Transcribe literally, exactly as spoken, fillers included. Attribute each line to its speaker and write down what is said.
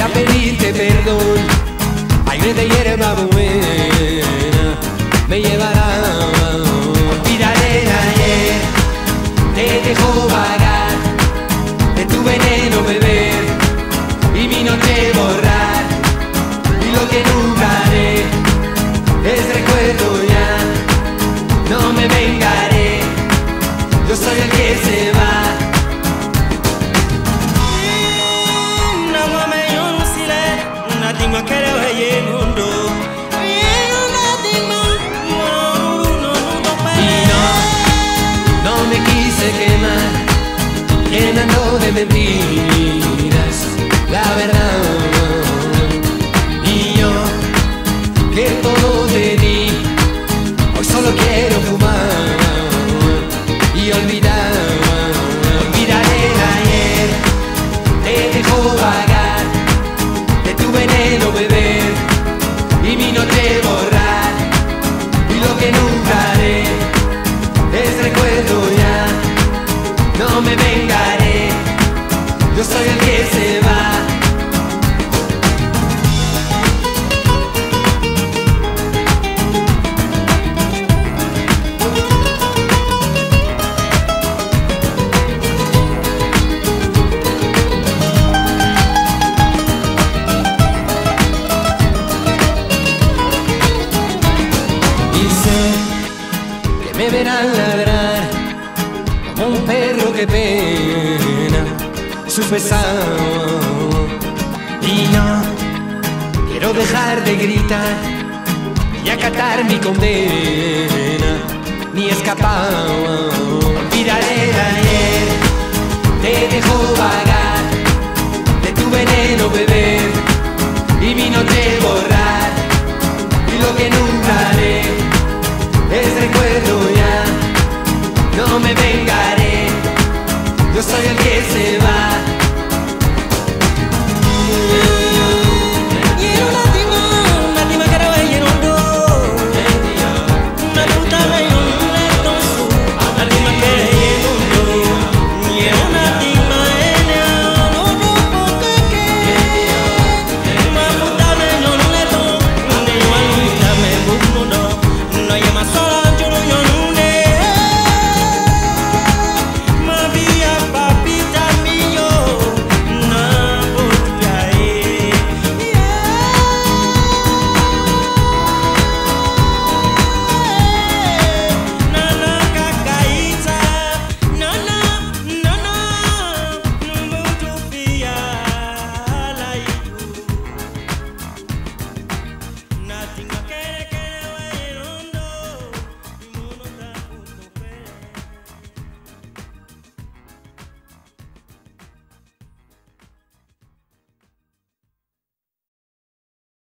Speaker 1: a pedirte perdón. Aire de hierba buena me llevará. Olvidaré el ayer, te dejo vagar, de tu veneno beber y mi noche borrar. Y lo que nunca haré es recuerdo ya, no me vengaré, yo soy el que se va. Quemar, llenando de mentiras la verdad. Y yo, que todo te di, hoy solo quiero fumar y olvidar. Olvidaré el ayer, te dejo vagar, de tu veneno beber y mi noche borrar. Y lo que nunca haré es recuerdo ya, no me vengaré, yo soy el que se va. Y sé que me verán ladrar como un perro que pena su pesado. Y no quiero dejar de gritar y acatar mi condena, ni escapar. Olvidaré el ayer, te dejo vagar, de tu veneno beber y mi noche borrar. Y lo que nunca haré es recuerdo ya, no me vengaré, yo soy el que se va.